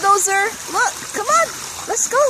Bulldozer. Look, come on, let's go.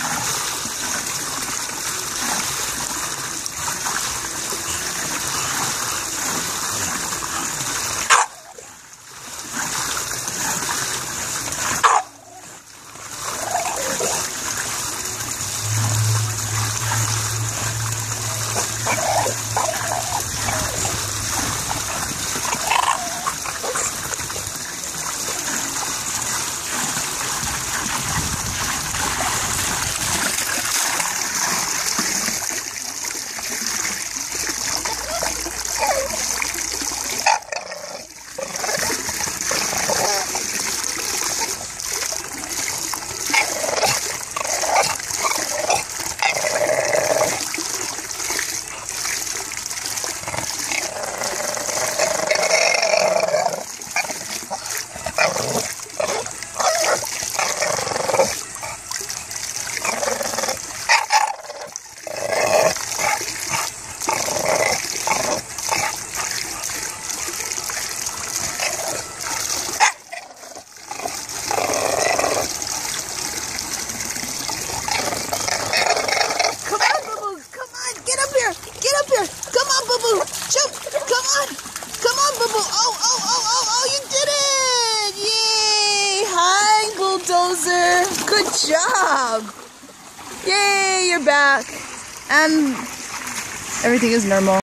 Get up here. Come on, Boo-Boo. Jump. Come on. Come on, Boo-Boo. Oh, you did it. Yay. Hi, Bulldozer. Good job. Yay, you're back. And everything is normal.